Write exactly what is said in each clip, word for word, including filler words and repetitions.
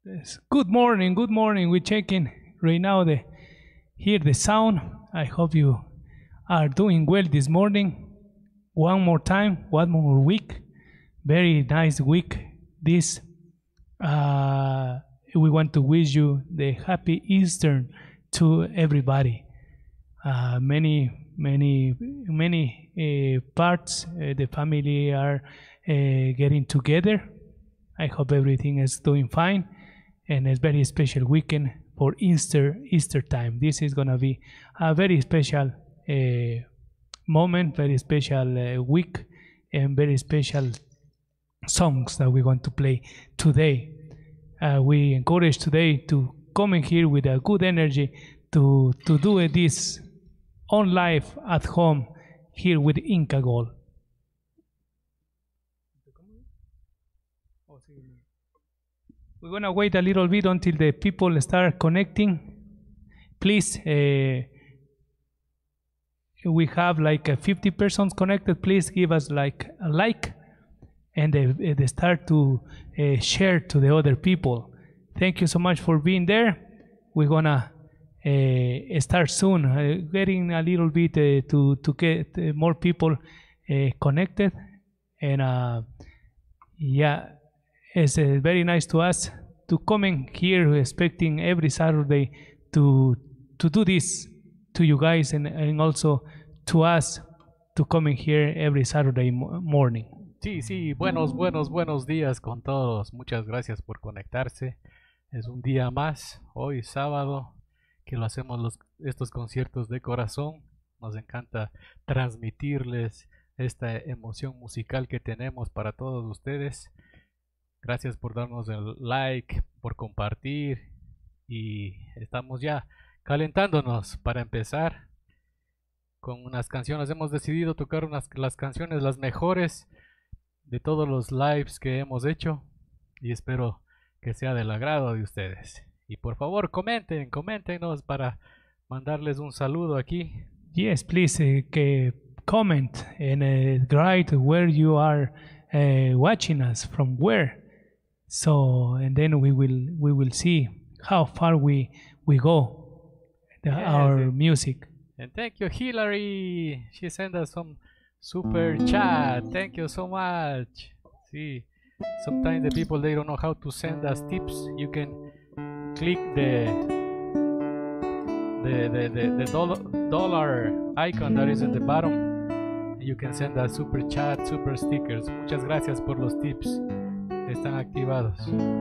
Yes. Good morning, good morning. We're checking right now the hear the sound. I hope you are doing well this morning. One more time, one more week. Very nice week. This uh, we want to wish you the happy Easter to everybody. Uh, many, many, many uh, parts. Uh, the family are uh, getting together. I hope everything is doing fine, and it's very special weekend for Easter Easter time. This is gonna be a very special uh, moment, very special uh, week, and very special songs that we're going to play today. Uh, we encourage today to come in here with a good energy to to do this on live at home here with Inca Gold. We're gonna wait a little bit until the people start connecting. Please, uh, we have like uh, fifty persons connected. Please give us like a like, and they, they start to uh, share to the other people. Thank you so much for being there. We're gonna uh, start soon, uh, getting a little bit uh, to to get uh, more people uh, connected, and uh, yeah. It's uh, very nice to us to come in here expecting every Saturday to to do this to you guys, and, and also to us to come in here every Saturday mo- morning. Sí, sí, buenos, buenos, buenos días con todos. Muchas gracias por conectarse. Es un día más, hoy sábado, que lo hacemos los, estos conciertos de corazón. Nos encanta transmitirles esta emoción musical que tenemos para todos ustedes. Gracias por darnos el like, por compartir, y estamos ya calentándonos para empezar con unas canciones. Hemos decidido tocar unas, las canciones, las mejores de todos los lives que hemos hecho, y espero que sea del agrado de ustedes. Y por favor comenten, coméntenos para mandarles un saludo aquí. Yes, please uh, que comment and uh, write where you are uh, watching us from where. So and then we will we will see how far we we go the, Yes, our and, music. and thank you, Hillary. She sent us some super chat. Thank you so much. See, sometimes the people they don't know how to send us tips. You can click the the the, the, the dollar, dollar icon that is in the bottom. You can send us super chat, super stickers. Muchas gracias por los tips. Están activados.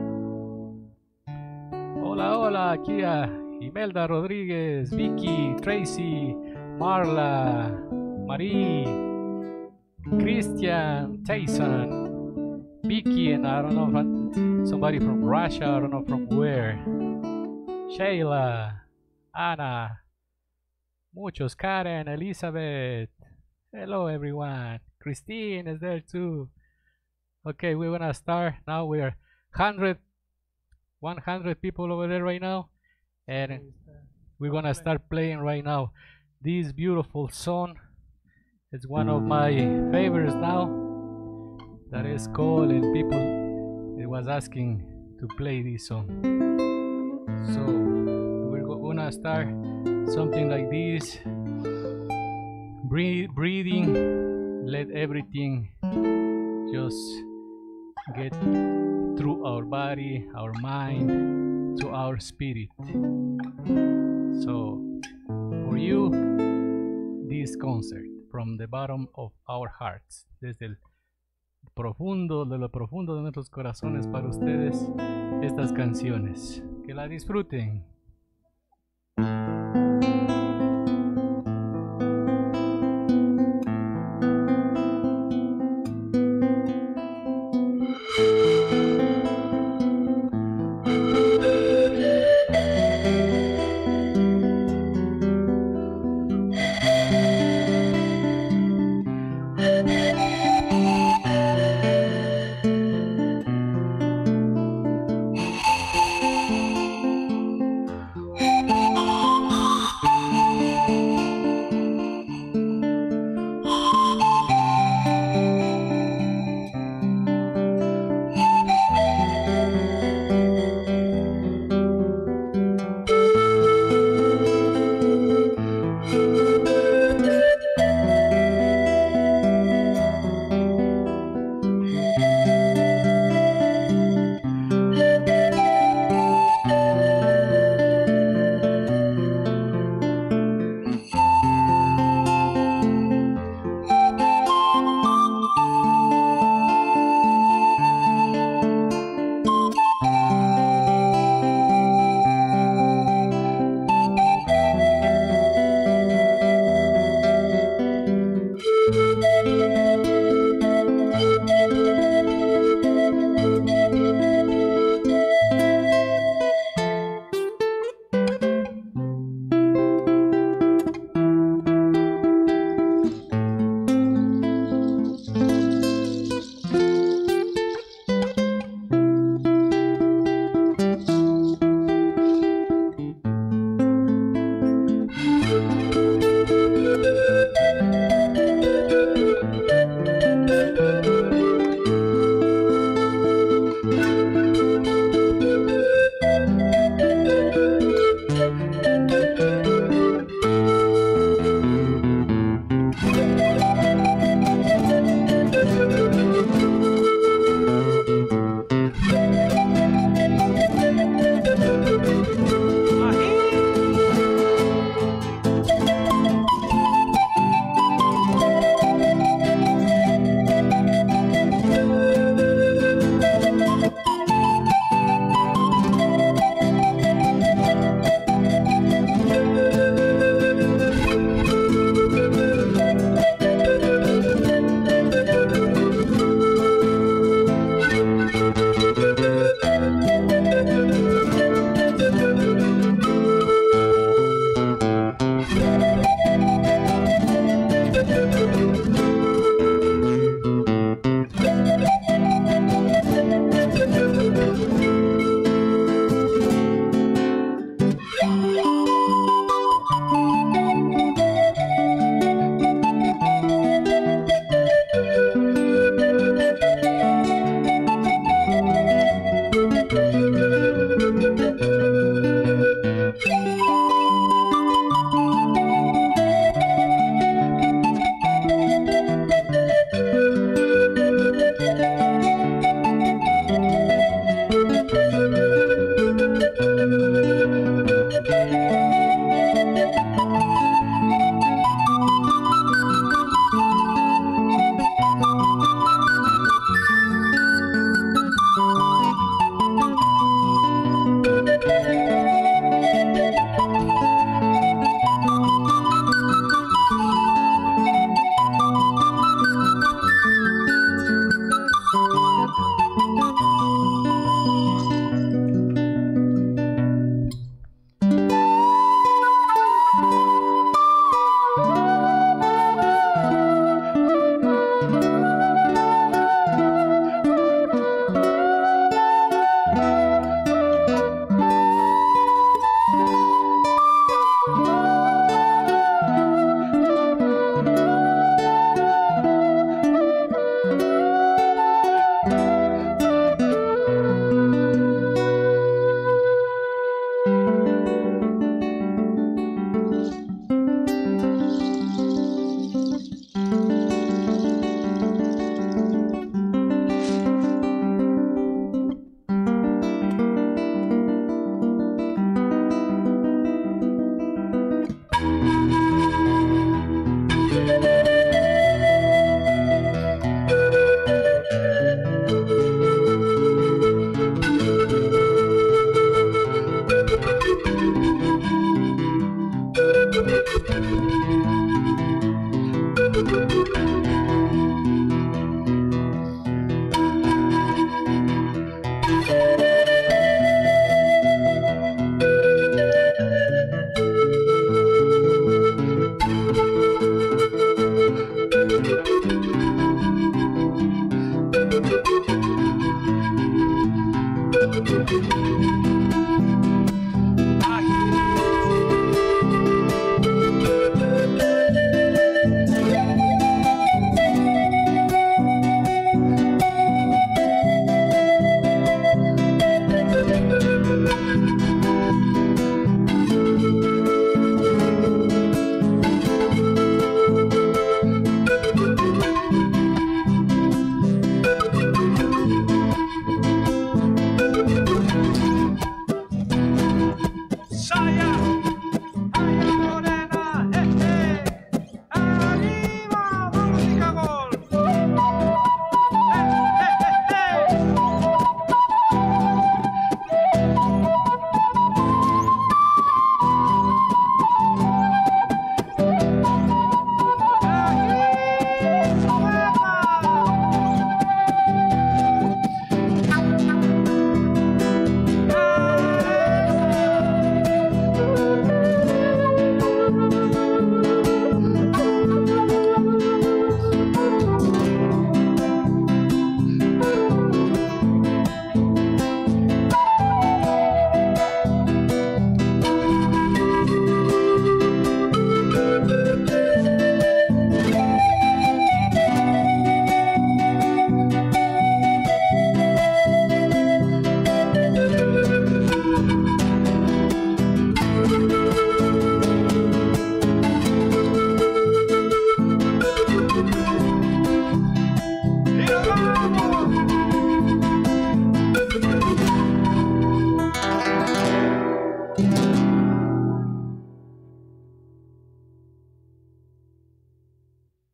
Hola, hola, aquí a Imelda Rodríguez, Vicky, Tracy, Marla, Marie, Christian, Tyson, Vicky, and I don't know if somebody from Russia, I don't know from where. Sheila, Ana, muchos, Karen, Elizabeth. Hello everyone. Christine is there too. Okay, we're gonna start now. We are one hundred, one hundred people over there right now, and we're gonna start playing right now. This beautiful song, it's one of my favorites now. That is called, and people it was asking to play this song. So we're gonna start something like this. Breathe, breathing, let everything just get through our body, our mind, to our spirit. So, for you, this concert from the bottom of our hearts, desde el profundo, de lo profundo de nuestros corazones para ustedes, estas canciones. Que la disfruten.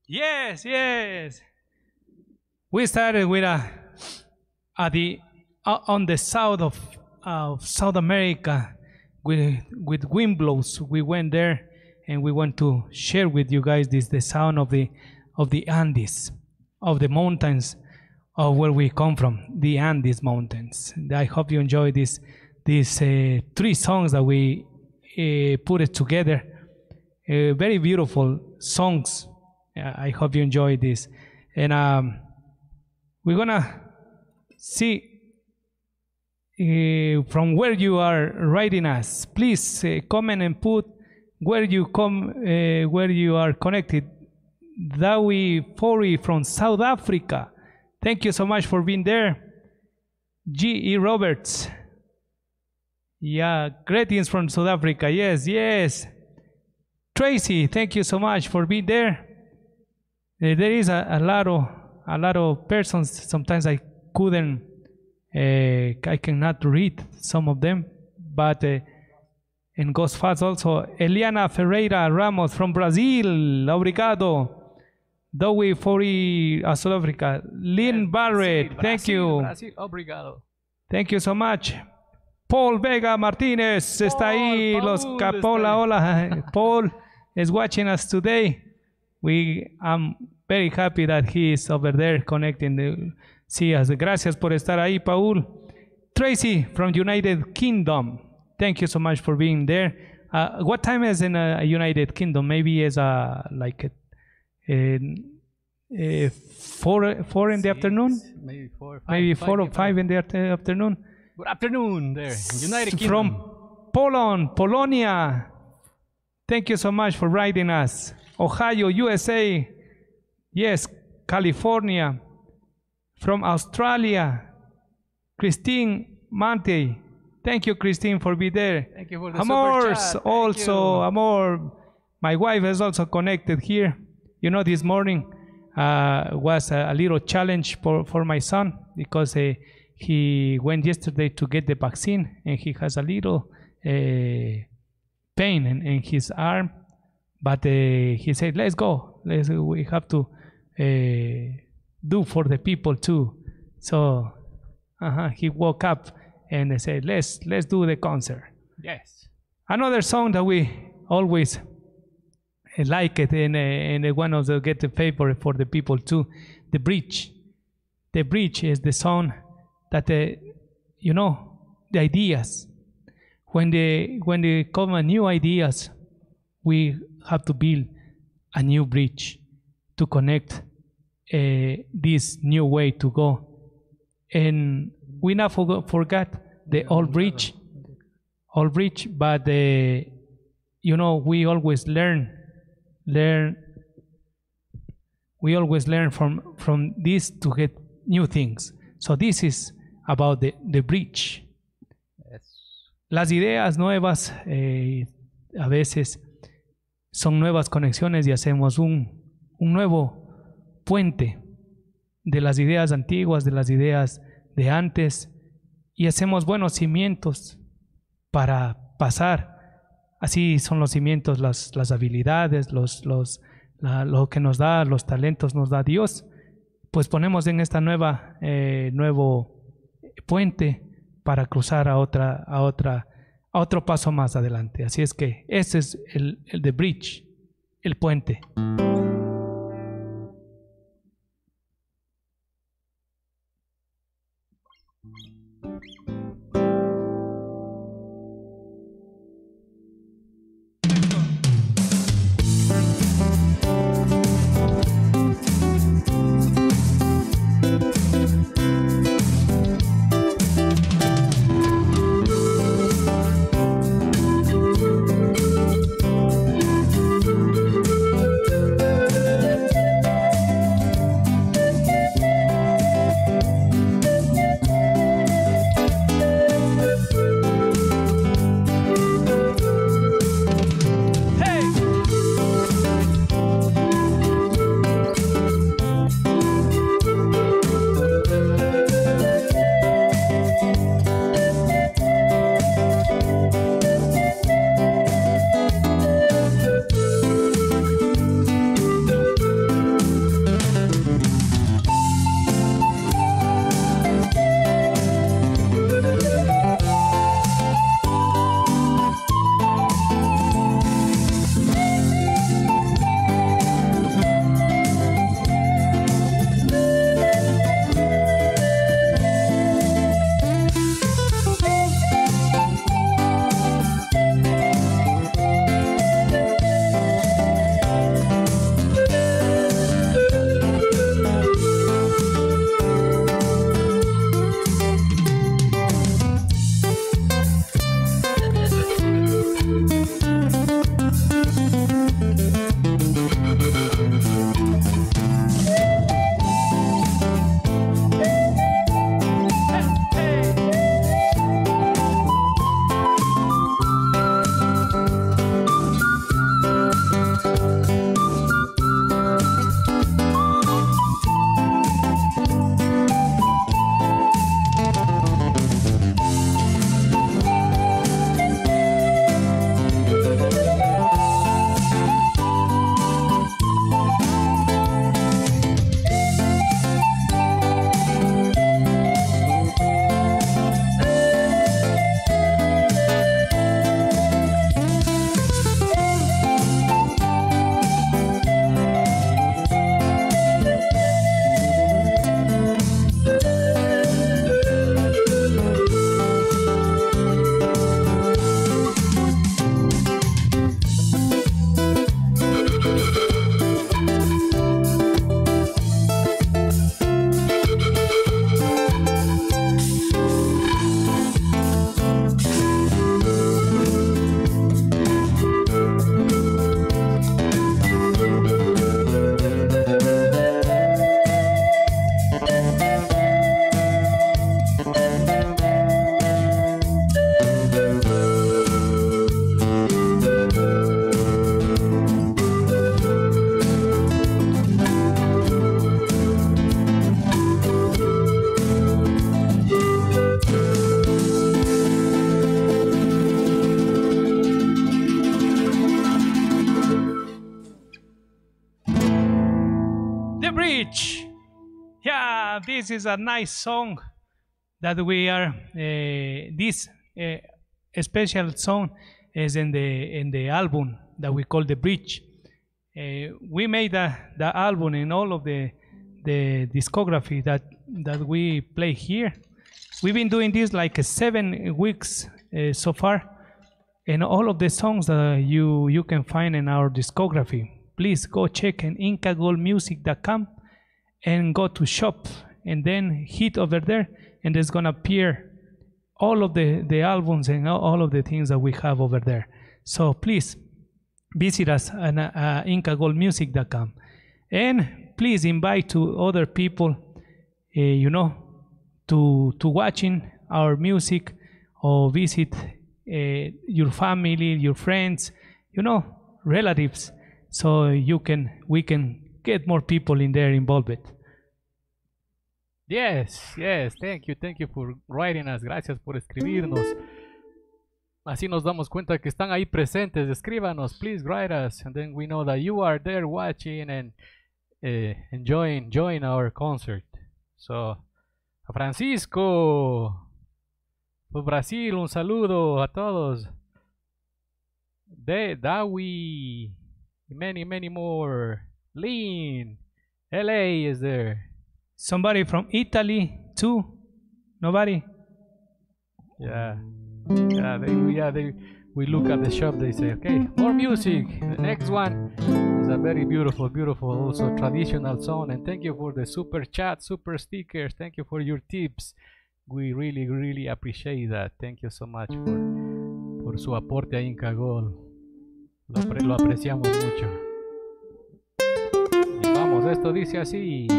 Yes, yes. We started with a at the uh, on the south of of South America with with wind blows. We went there and we want to share with you guys this the sound of the of the Andes, of the mountains of where we come from, the Andes mountains. I hope you enjoy this these uh, three songs that we uh, put it together. Uh, very beautiful songs. Uh, I hope you enjoy this, and um, we're gonna see uh, from where you are writing us. Please uh, comment and put where you come, uh, where you are connected. Dawi Fori from South Africa. Thank you so much for being there. G E Roberts. Yeah, greetings from South Africa. Yes, yes. Tracy, thank you so much for being there. Uh, there is a, a lot of a lot of persons. Sometimes I couldn't, uh, I cannot read some of them, but uh, and goes fast also. Eliana Ferreira Ramos from Brazil. Obrigado. Dowie Fori, uh, South Africa. Lynn Barrett, Brasil, thank Brasil, you. Brasil, obrigado. Thank you so much. Paul Vega Martinez está ahí. Paul, Los Paul Capola, está hola. Paul is watching us today. We I'm very happy that he is over there connecting the see us. Gracias por estar ahí, Paul. Tracy from United Kingdom. Thank you so much for being there. Uh, what time is in uh, United Kingdom? Maybe is uh, like a, a, a four four in the Six, afternoon. Maybe four, five, Maybe five, four or five. five in the after- afternoon. Good afternoon there, United Kingdom. From Poland, Polonia. Thank you so much for writing us. Ohio, U S A. Yes, California. From Australia, Christine Mante. Thank you, Christine, for being there. Thank you for the Amor, super chat. Thank also, you. Amor. My wife is also connected here. You know, this morning uh, was a, a little challenge for, for my son because uh, he went yesterday to get the vaccine and he has a little uh, pain in, in his arm. But uh, he said, let's go. Let's, we have to uh, do for the people too. So uh-huh, he woke up and they said, let's, let's do the concert. Yes. Another song that we always like it and, uh, and one of the get the favorite for the people too, The Bridge. The Bridge is the song that, uh, you know, the ideas. When they, when they come a new ideas, we have to build a new bridge to connect uh, this new way to go. And we not forgot, forgot the old bridge, old bridge, but uh, you know, we always learn, learn, we always learn from, from this to get new things. So this is about the, the bridge. Yes. Las ideas nuevas eh, a veces son nuevas conexiones y hacemos un, un nuevo puente de las ideas antiguas, de las ideas de antes y hacemos buenos cimientos para pasar. Así son los cimientos, las, las habilidades, los, los, la, lo que nos da, los talentos nos da Dios. Pues ponemos en esta nueva, eh, nuevo puente para cruzar a otra, a otra, a otro paso más adelante. Así es que ese es el, el the bridge, el puente. The Bridge. Yeah, this is a nice song that we are. Uh, this uh, special song is in the in the album that we call The Bridge. Uh, we made the, the album in all of the the discography that that we play here. We've been doing this like uh, seven weeks uh, so far, and all of the songs that you you can find in our discography. Please go check in inca gold music dot com and go to shop, and then hit over there, and there's gonna appear all of the the albums and all of the things that we have over there. So please visit us at uh, inca gold music dot com, and please invite to other people, uh, you know, to to watching our music, or visit uh, your family, your friends, you know, relatives, so you can we can get more people in there involved. Yes, yes, thank you, thank you for writing us. Gracias por escribirnos. Así nos damos cuenta que están ahí presentes. Escríbanos, please write us, and then we know that you are there watching and uh, enjoying, enjoying our concert. So, a Francisco, por Brasil, un saludo a todos. De Dawi, many, many more. Lean, L A is there. Somebody from Italy too? Nobody? Yeah, yeah, they, yeah, they, we look at the shop, they say, okay, more music. The next one is a very beautiful, beautiful, also traditional song. And thank you for the super chat, super stickers. Thank you for your tips. We really, really appreciate that. Thank you so much for, por su aporte a Inca Gold. Lo, apre lo apreciamos mucho. Y vamos, esto dice así.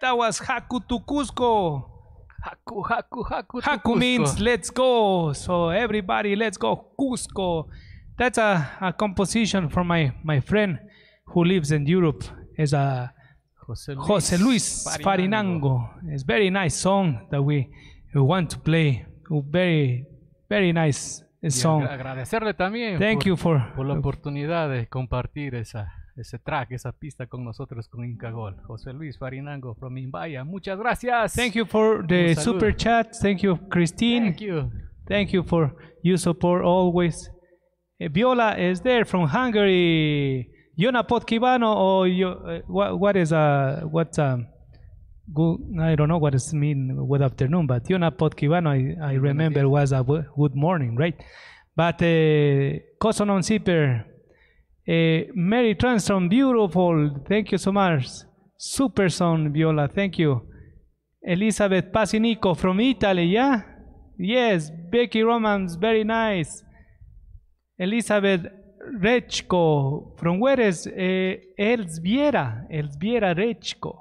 That was Haku to Cusco. Haku, Haku, Haku. Haku means let's go. So everybody, let's go Cusco. That's a, a composition from my, my friend who lives in Europe. Is a José Luis, José Luis Farinango. Farinango. It's very nice song that we, we want to play. Very, very nice Y song. agra- agradecerle también Thank por, you for, por la oportunidad de compartir esa, ese track, esa pista con nosotros con Inca Gol. José Luis Farinango from Imbaya. Muchas gracias. thank you for the Un saludo. super chat. Thank you, Christine. Thank you. Thank you for your support always. Eh, Viola is there from Hungary. Yona Podkivano or you, uh, what, what is uh what's um good, I don't know what does it mean good afternoon, but Yona Podkivano I, I remember was a wo- good morning, right? But uh, Kosonon Zipper, uh, Mary Transtrom, beautiful. Thank you so much. Super song, Viola. Thank you. Elizabeth Pasinico from Italy, yeah? Yes, Becky Romans, very nice. Elizabeth Rechko, from where is uh, Elsviera? Elsviera Rechko.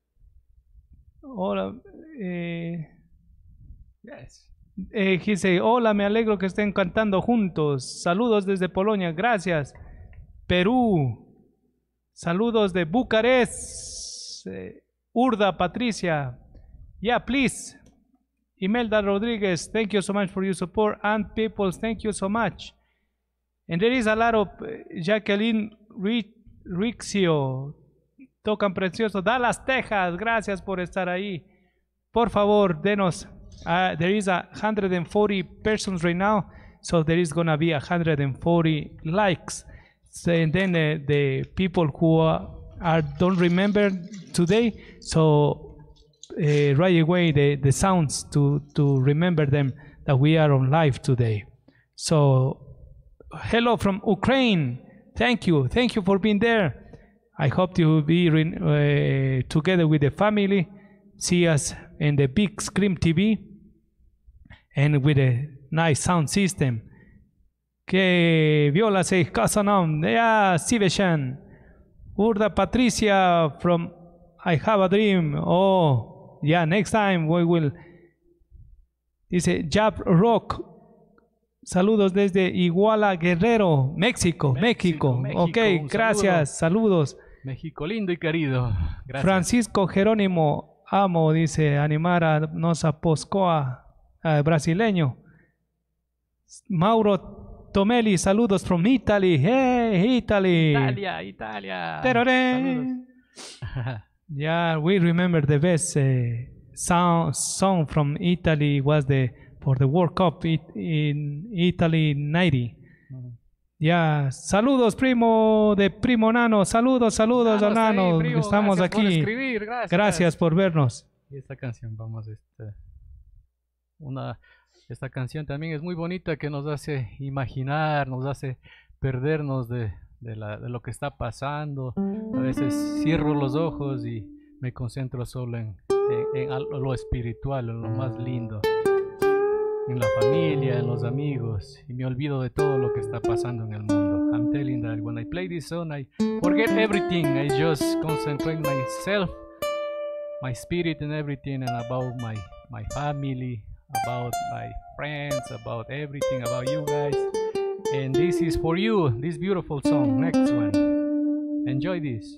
Hola, eh, Yes. eh, he say, hola, me alegro que estén cantando juntos. Saludos desde Polonia, gracias. Perú. Saludos de Bucarest. Eh, Urda, Patricia. Yeah, please. Imelda Rodriguez, thank you so much for your support. And people, thank you so much. And there is a lot of uh, Jacqueline Ri- Rixio. Tocan precioso. Dallas, Texas. Gracias por estar ahí. Por favor, denos. Uh, there is a one hundred forty persons right now. So there is going to be one hundred forty likes. So, and then uh, the people who uh, are don't remember today. So uh, right away the, the sounds to, to remember them that we are on live today. So hello from Ukraine. Thank you. Thank you for being there. I hope you will be re- uh, together with the family. See us in the big screen T V and with a nice sound system. Que Viola se Casanam. Yeah, Siveshan. Urda Patricia from I Have a Dream. Oh, yeah, next time we will. Dice Jab Rock. Saludos desde Iguala Guerrero, México, México. México, México, Ok, un gracias, saludos. México lindo y querido. Gracias. Francisco Jerónimo Amo dice animar a nos a Poscoa, eh, brasileño. Mauro Tomeli, saludos from Italy. Hey, Italy. Italia, Italia. Teroré. Saludos. Yeah, we remember the best uh, sound, song from Italy was the for the World Cup it, in Italy ninety. Mm. Ya, saludos primo de Primo Nano, saludos, saludos Danos ahí, Nano, primo, estamos gracias por aquí. escribir, gracias. Gracias por vernos. Y esta canción, vamos, este, una, esta canción también es muy bonita que nos hace imaginar, nos hace perdernos de, de, la, de lo que está pasando. A veces cierro los ojos y me concentro solo en, en, en al- lo espiritual, en lo más lindo, en la familia, en los amigos, y me olvido de todo lo que está pasando en el mundo. I'm telling that when I play this song, I forget everything. I just concentrate myself, my spirit and everything, and about my, my family, about my friends, about everything, about you guys. And this is for you, this beautiful song, next one. Enjoy this.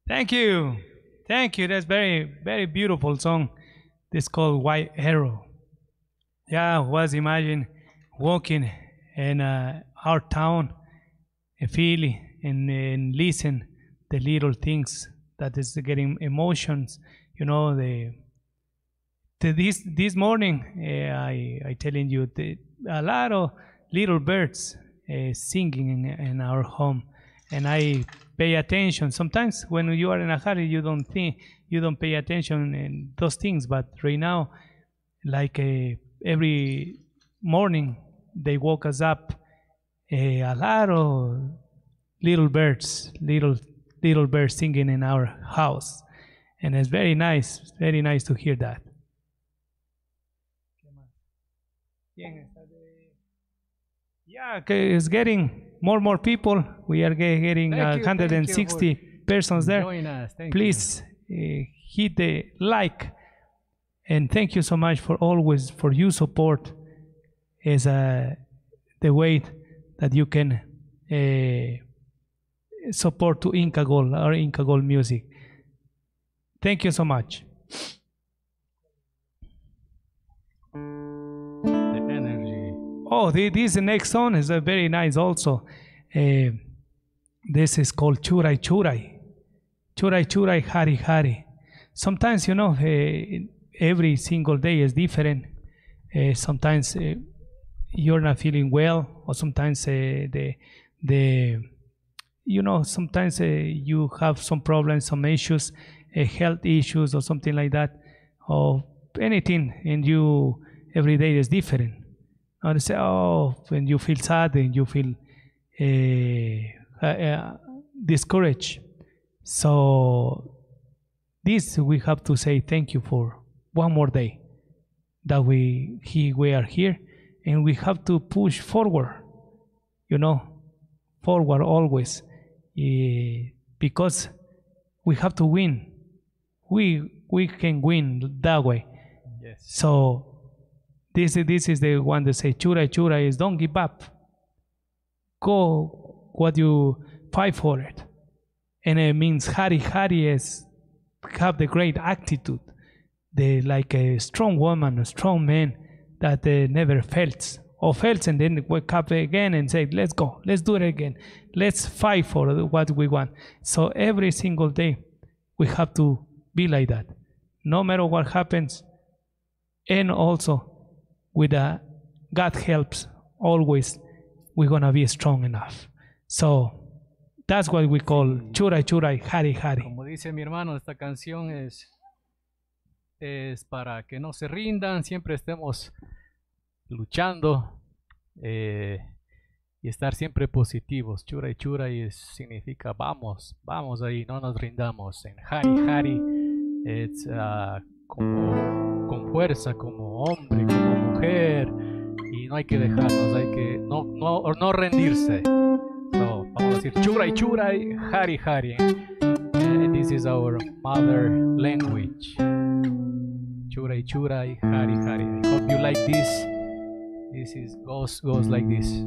Thank you. Thank you. That's very, very beautiful song. This called White Arrow. Yeah, I was imagine walking in uh, our town, uh, feel and, and listen the little things that is getting emotions. You know, the, the this this morning uh, I I telling you the, a lot of little birds uh, singing in, in our home, and I pay attention. Sometimes when you are in a hurry, you don't think, you don't pay attention in those things. But right now, like uh, every morning, they woke us up. Uh, a lot of little birds, little little birds singing in our house, and it's very nice, very nice to hear that. Yeah, okay, it's getting more and more people. We are ge- getting Thank uh, you, thank you one hundred sixty persons there. Join us. Thank Please uh, hit the like, and thank you so much for always for your support as uh, the way that you can uh, support to Inca Gold or Inca Gold music. Thank you so much. you. The energy. Oh, the, this next song is a very nice also. Uh, this is called Churay Churay. Churay Churay Hari Hari. Sometimes, you know, uh, every single day is different. Uh, sometimes uh, you're not feeling well, or sometimes uh, the the you know sometimes uh, you have some problems, some issues, uh, health issues, or something like that, or anything, and you every day is different. Or they say, oh, when you feel sad and you feel uh, uh, uh, discouraged. So this we have to say thank you for one more day that we he we are here, and we have to push forward. You know, forward always, uh, because we have to win. We we can win that way. Yes. So this this is the one that say chura chura is don't give up. Go what you fight for it, and it means hari hari is have the great attitude, the like a strong woman, a strong man that uh, never fails or fails and then wake up again and say let's go, let's do it again, let's fight for what we want. So every single day we have to be like that, no matter what happens, and also with uh, God helps always we're gonna be strong enough. So that's what we call churay churay hari hari. Como dice mi hermano, esta canción es, es para que no se rindan, siempre estemos luchando eh, y estar siempre positivos. Churay churay es- significa vamos, vamos ahí, no nos rindamos. En hari hari es ah, como con fuerza, como hombre, como mujer, y no hay que dejarnos, hay que no, no, no rendirse. So, vamos a decir churay churay, hari hari. And this is our mother language. Churay churay, hari hari. I hope you like this. This is goes goes like this.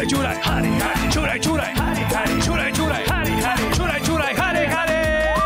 churai, churai, hari, hari, churai, churai, hari, hari, churai, churai, hari, hari, churai, churai, hari, hari.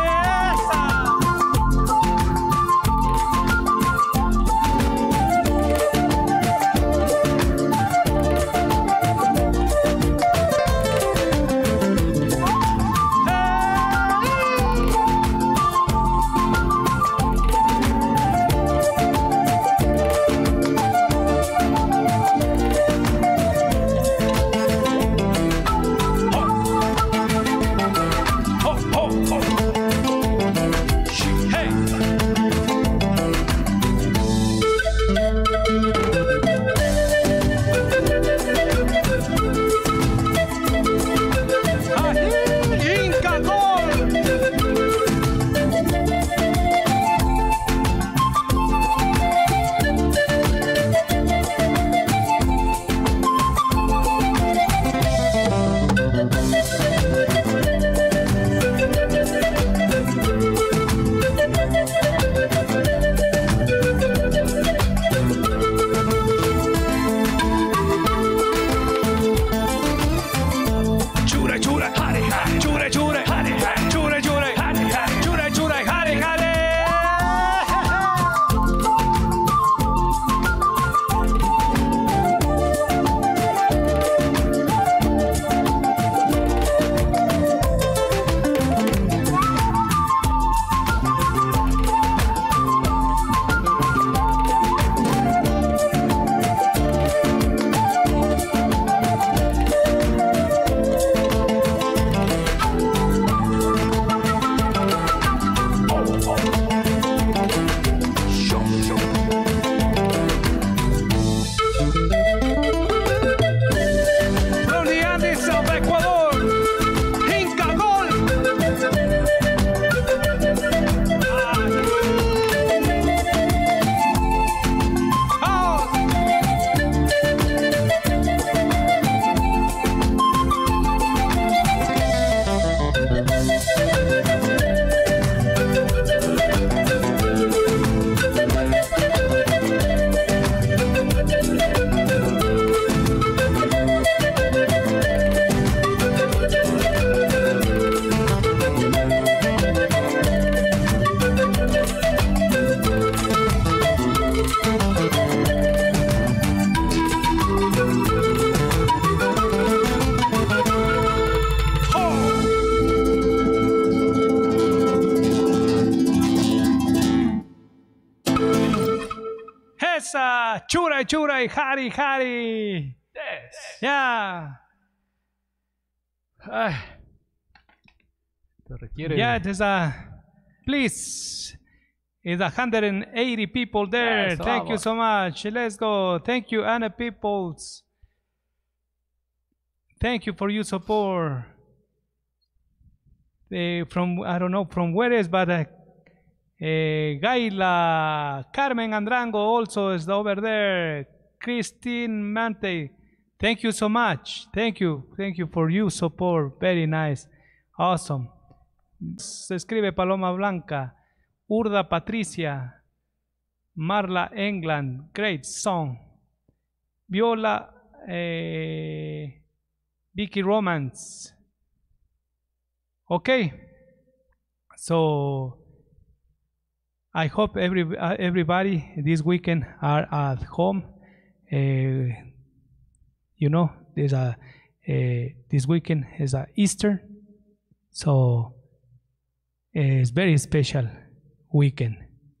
Churai, churai, hari, hari. Yes. Yeah. Ay. Te requiere. Yeah, there's a. Please. It's one hundred eighty people there. Yes, Thank you vamos. so much. Let's go. Thank you, Anna Peoples. Thank you for your support. Eh, from, I don't know from where is, but uh, eh, Gaila, Carmen Andrango also is over there. Christine Mante. Thank you so much. Thank you. Thank you for your support. Very nice. Awesome. Se escribe Paloma Blanca. Urda Patricia. Marla England. Great song. Viola eh, Vicky Romance. Okay. So I hope every uh, everybody this weekend are at home. Uh, you know, there's a uh, this weekend is a Easter, so it's very special weekend.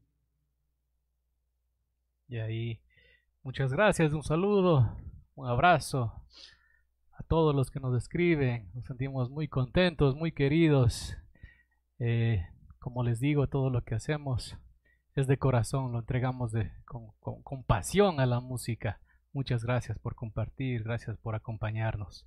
Y ahí, muchas gracias, un saludo, un abrazo a todos los que nos escriben. Nos sentimos muy contentos, muy queridos. Eh, como les digo, todo lo que hacemos es de corazón, lo entregamos de, con, con, con pasión a la música. Muchas gracias por compartir, gracias por acompañarnos.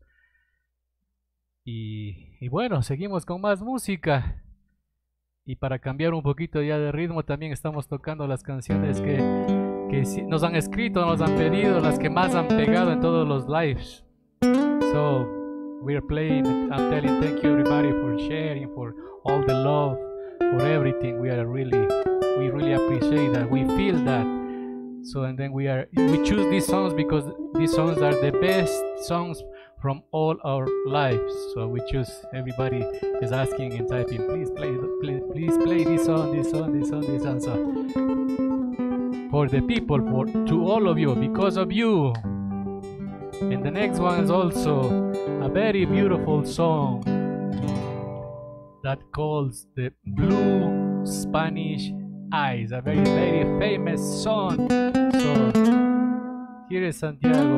Y, y bueno, seguimos con más música. Y para cambiar un poquito ya de ritmo, también estamos tocando las canciones que, que si- nos han escrito, nos han pedido, las que más han pegado en todos los lives. So, we are playing. I'm telling thank you everybody for sharing, for all the love, for everything. We are really, we really appreciate that. We feel that. So, and then we are, we choose these songs because these songs are the best songs from all our lives. So we choose, everybody is asking and typing, please play, please, please play this song, this song, this song, this song. So for the people, for to all of you, because of you. And the next one is also a very beautiful song that calls the Blue Spanish Eyes, a very, very famous song. So here is Santiago.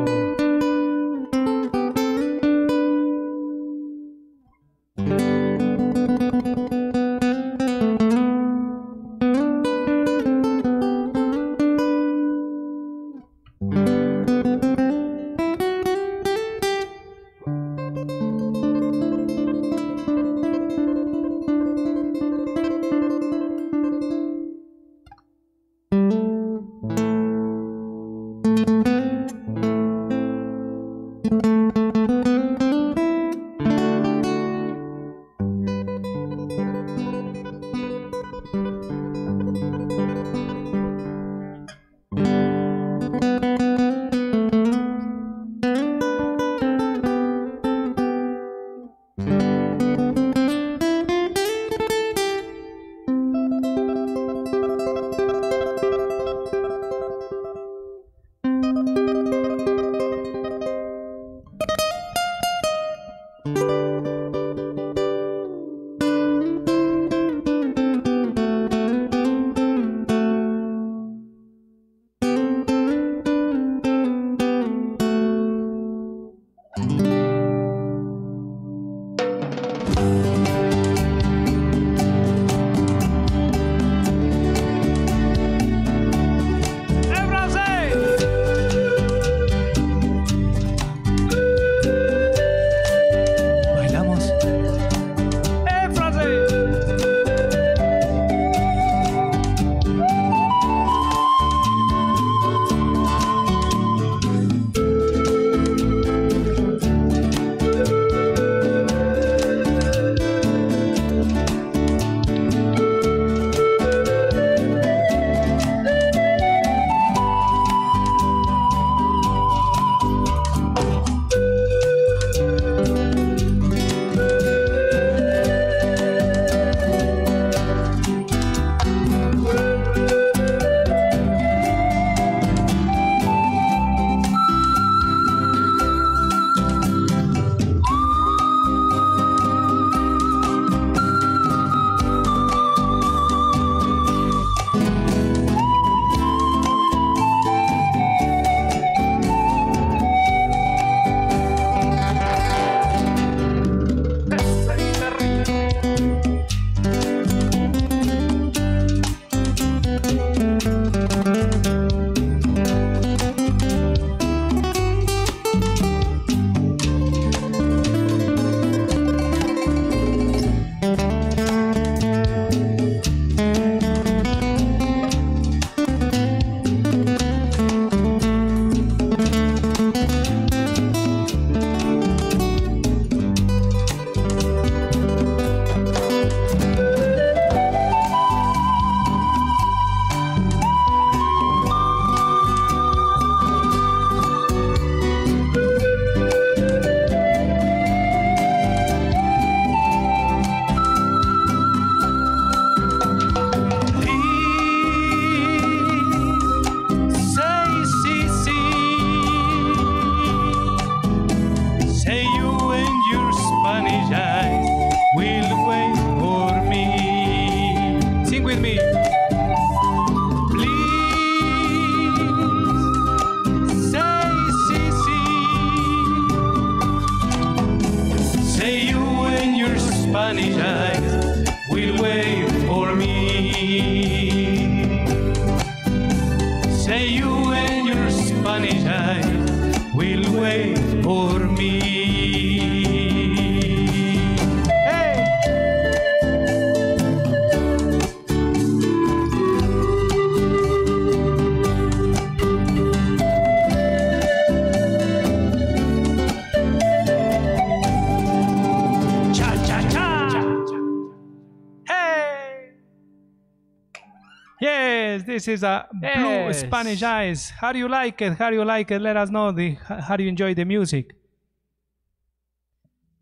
This is a Blue Yes. Spanish Eyes. How do you like it? How do you like it? Let us know the, how do you enjoy the music.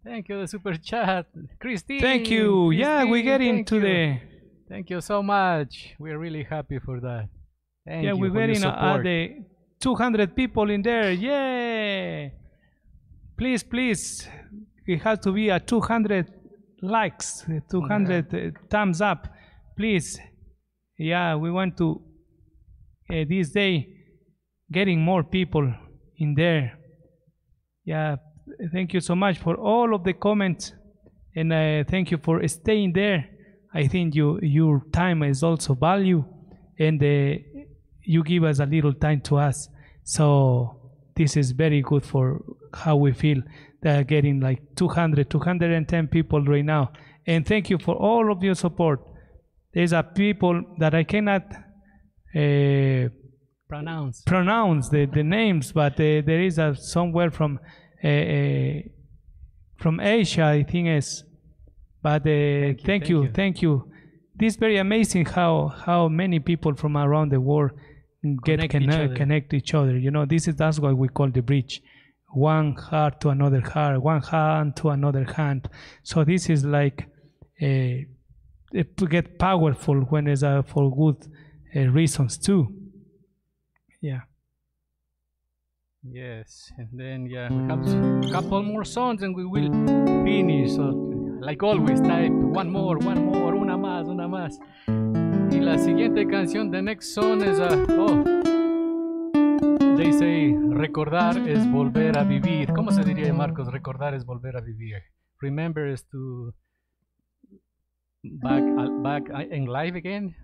Thank you, the super chat. Christine. Thank you. Yeah, we get Christine, into thank you. the Thank you so much. We're really happy for that. Thank yeah, you we're for your getting uh, support. the two hundred people in there. Yeah. Please, please, it has to be a two hundred likes, uh, two hundred uh, thumbs up, please. Yeah, we want to uh, this day getting more people in there. Yeah, thank you so much for all of the comments, and uh, thank you for staying there. I think you your time is also value, and uh, you give us a little time to us. So this is very good for how we feel. That getting like two hundred, two hundred ten people right now, and thank you for all of your support. There's a people that I cannot uh, Pronounce. pronounce the, the names, but uh, there is a somewhere from uh, uh, from Asia, I think is. But uh, thank, you, thank, you, you, thank you. This is very amazing how how many people from around the world get Connect connect, each connect each other. You know, this is that's what we call the bridge. One heart to another heart, one hand to another hand. So this is like uh, to get powerful when it's uh, for good uh, reasons too. Yeah. Yes, and then yeah, we have a couple more songs and we will finish. So, like always, type one more, one more, una más, una más. Y la siguiente canción, the next song is a oh, they say recordar es volver a vivir. ¿Cómo se diría, Marcos? Recordar es volver a vivir. Remember is to back back in life again.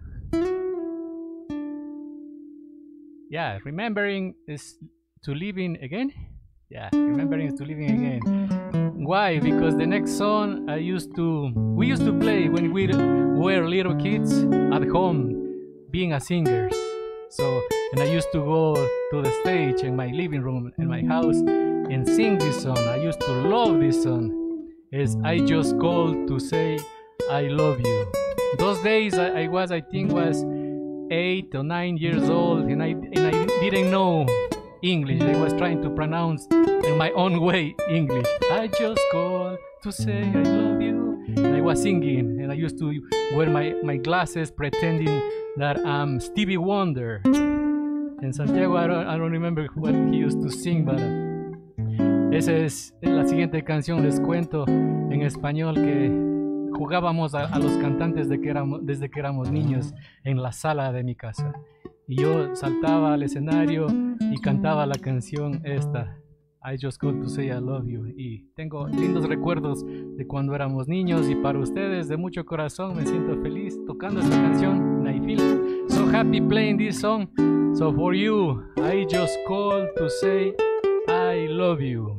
Yeah, remembering is to living again. Yeah, remembering is to living again. Why? Because the next song I used to we used to play when we were little kids at home, being a singers. So, and I used to go to the stage in my living room in my house and sing this song. I used to love this song. Is I just called to say I love you. Those days I, I was I think was eight or nine years old, and I and I didn't know English. I was trying to pronounce in my own way English. I just called to say I love you. And I was singing, and I used to wear my, my glasses pretending that I'm Stevie Wonder. In Santiago, I don't, I don't remember what he used to sing, but uh, esa es la siguiente canción. Les cuento en español que jugábamos a, a los cantantes de que éramos, desde que éramos niños en la sala de mi casa. Y yo saltaba al escenario y cantaba la canción esta, I Just Called to Say I Love You. Y tengo lindos recuerdos de cuando éramos niños, y para ustedes de mucho corazón me siento feliz tocando esta canción. And I feel so happy playing this song. So for you, I Just Called to Say I Love You.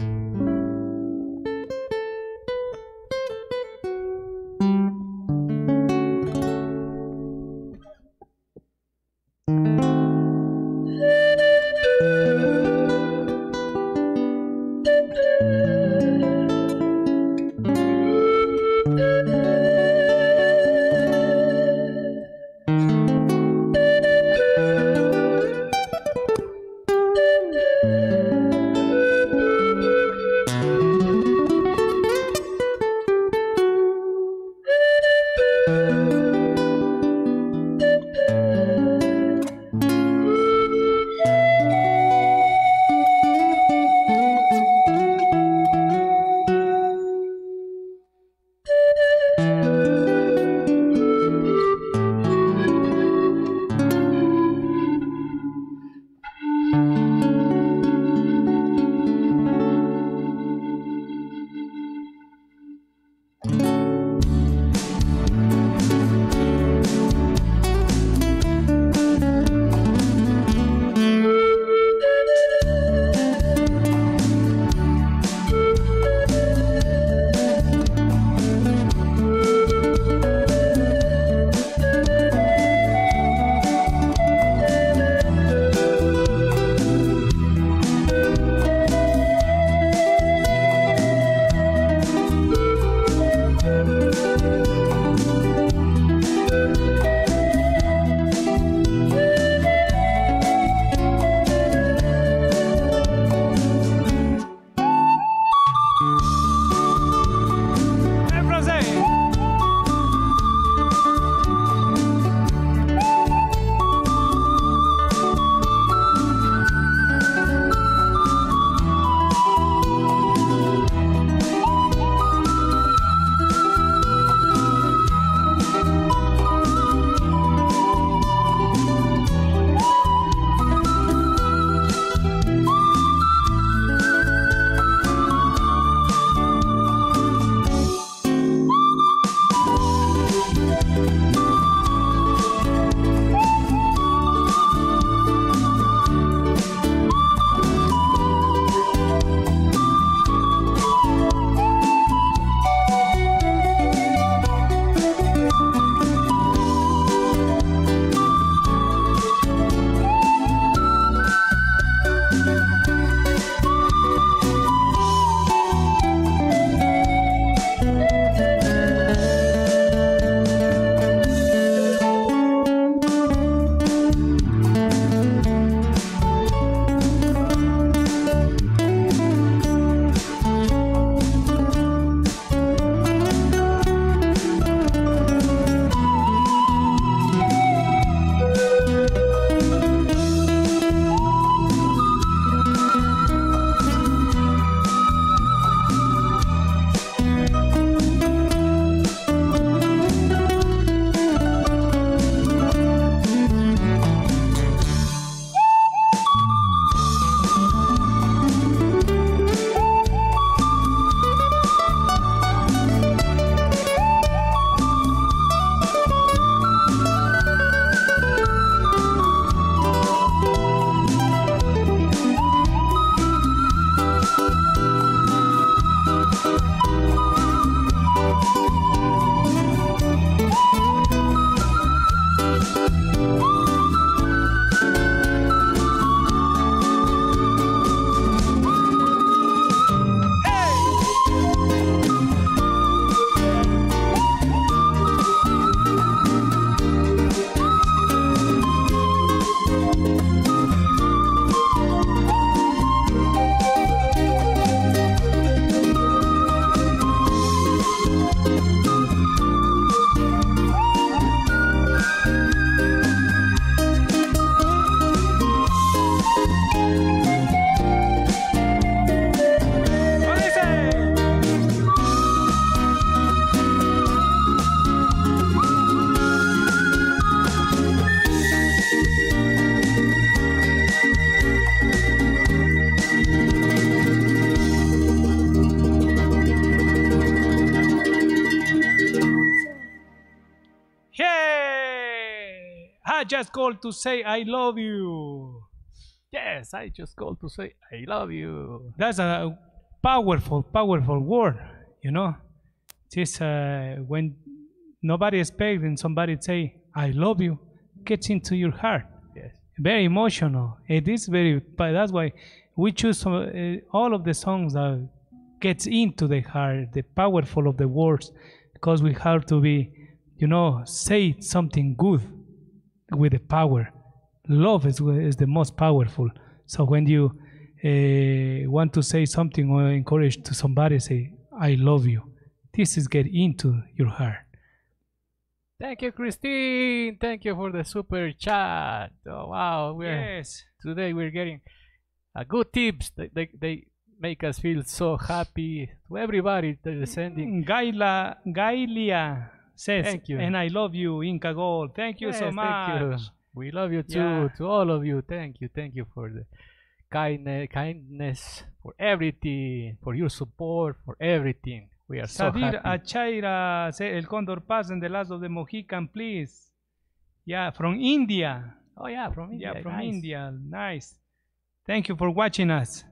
just called to say I love you. Yes, I just called to say I love you. That's a powerful, powerful word, you know. It's uh, when nobody expects and somebody say I love you, gets into your heart. Yes. Very emotional. It is very, but that's why we choose uh, all of the songs that gets into the heart, the powerful of the words, because we have to be, you know, say something good with the power. Love is, is the most powerful. So when you uh, want to say something or encourage to somebody, say, I love you. This is get into your heart. Thank you, Christine. Thank you for the super chat. Oh, wow. We're, Yes. Today we're getting uh, good tips. They, they, they make us feel so happy. To everybody that is sending. Gaila, Gailia says, Thank you. and I love you, Inca Gold. Thank you Yes, so much. Thank you. We love you too. Yeah. To all of you. Thank you. Thank you for the kindness, kindness, for everything, for your support, for everything. We are so Sadir happy. Achaira, say, El Condor Paz and the Last of the Mohican, please. Yeah, from India. Oh yeah, from India. Yeah, from nice. India. Nice. Thank you for watching us.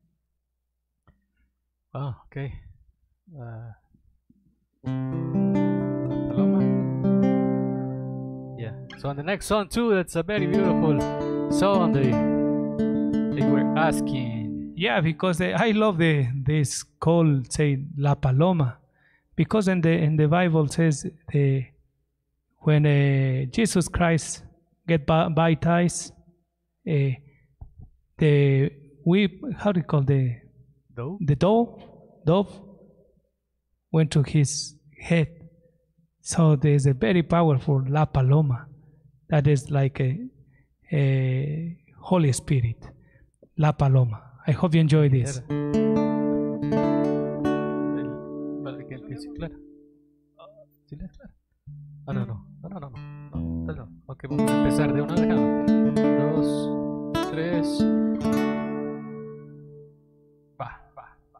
Oh, okay. Uh, Paloma. Yeah. So on the next song too, that's a very beautiful song. They they were asking. Yeah, because uh, I love the this call, say La Paloma, because in the in the Bible says the when uh, Jesus Christ get ba- baptized, uh, the we how do you call the Though. the dove dove went to his head. So there's a very powerful La Paloma that is like a, a Holy Spirit, La Paloma. I hope you enjoy this. Vale, que empiece, Clara. ¿Sí le es Clara? Ah, no, no, no, no, no, no, no, no. Ok, vamos a empezar de una vez. Dos, tres. Va, va, va.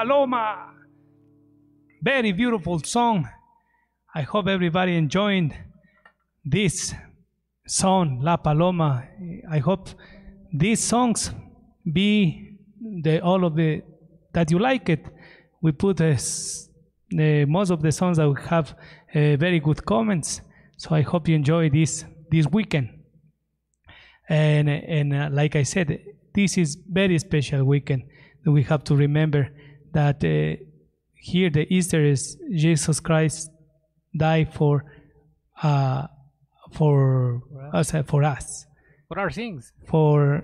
Paloma. Very beautiful song. I hope everybody enjoyed this song, La Paloma. I hope these songs be the all of the that you like it. We put uh, the most of the songs that we have uh, very good comments. So I hope you enjoy this this weekend. And and uh, like I said, this is very special weekend that we have to remember that uh, here the Easter is Jesus Christ died for uh, for us, uh, for us, For our sins. for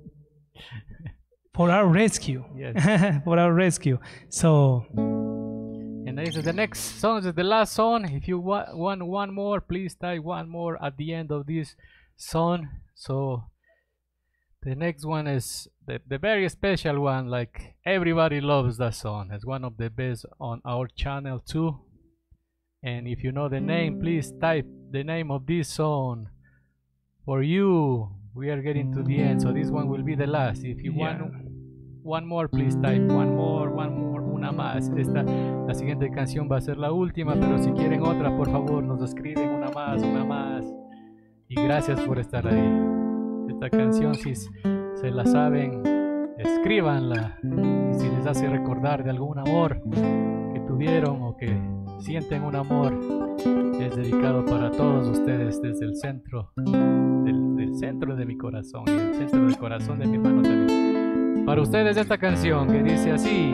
for our rescue, Yes. for our rescue. So And this is the next song, this is the last song. If you wa- want one more, please type one more at the end of this song. So the next one is the, the very special one, like everybody loves that song. It's one of the best on our channel too. And if you know the name, please type the name of this song for you. We are getting to the end, so this one will be the last. If you Yeah. want one more, please type one more, one more, una más. Esta, la siguiente canción va a ser la última, pero si quieren otra, por favor, nos escriben una más, una más. Y gracias por estar ahí. Esta canción, si s- se la saben, escríbanla. Y si les hace recordar de algún amor que tuvieron o que sienten un amor, es dedicado para todos ustedes desde el centro, del, del centro de mi corazón y el centro del corazón de mi hermano también. Para ustedes esta canción que dice así.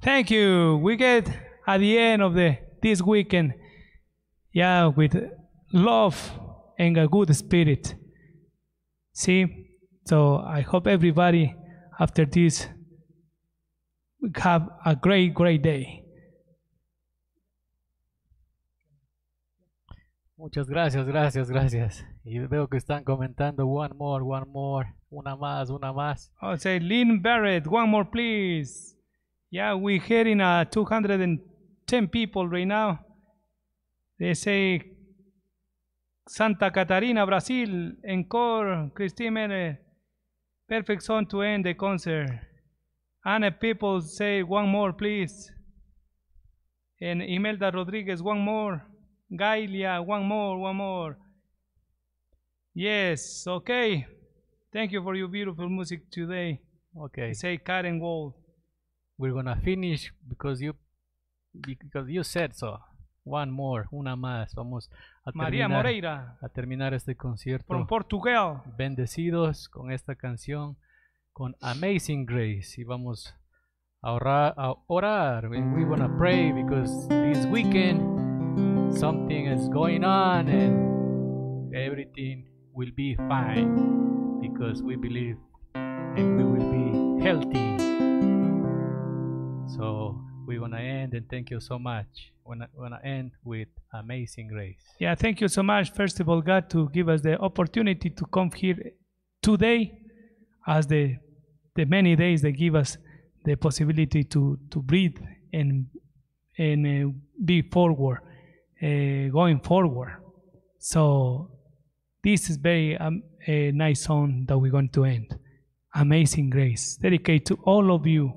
Thank you. We get at the end of the this weekend, yeah, with love and a good spirit. See, so I hope everybody after this have a great, great day. Muchas gracias, gracias, gracias. Y veo que están comentando one more, one more, una más, una más. I'll say Lynn Barrett, one more please. Yeah, we're hearing uh, two hundred ten people right now. They say Santa Catarina, Brazil, encore, Christine Mere, perfect song to end the concert. Anna people say one more please. And Imelda Rodriguez, one more. Gailia, one more, one more. Yes, okay. Thank you for your beautiful music today. Okay. Say Karen Wall. We're gonna finish because you because you said so. One more, una más. Vamos a María terminar, Moreira a terminar este concierto. from Portugal. Bendecidos con esta canción, con Amazing Grace. Y vamos a orar, a orar. And we wanna pray because this weekend something is going on and everything will be fine because we believe and we will be healthy. So we want to end and thank you so much. We want to end with Amazing Grace. Yeah, thank you so much, first of all, God, to give us the opportunity to come here today as the the many days that give us the possibility to, to breathe and, and uh, be forward, uh, going forward. So this is very um, a nice song that we're going to end. Amazing Grace, dedicated to all of you.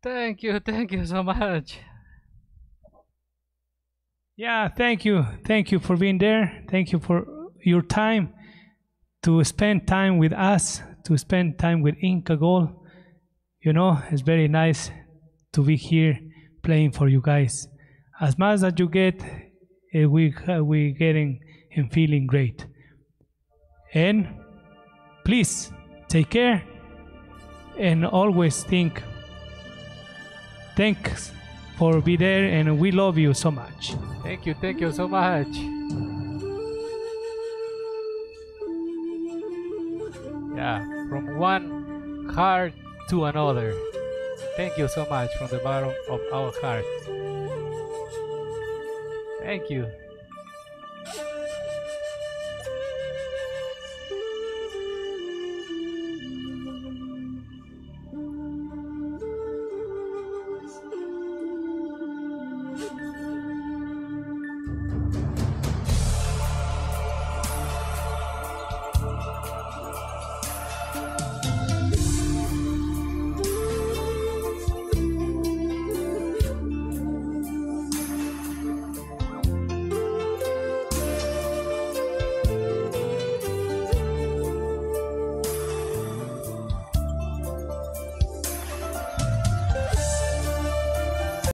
Thank you, thank you so much. Yeah, thank you. Thank you for being there. Thank you for your time to spend time with us, to spend time with Inca Gold. You know, it's very nice to be here playing for you guys. As much as you get, eh, we we getting and feeling great. And please take care and always think. Thanks for be there, and we love you so much. Thank you, thank you so much. Yeah, from one heart to another. Thank you so much from the bottom of our heart. Thank you.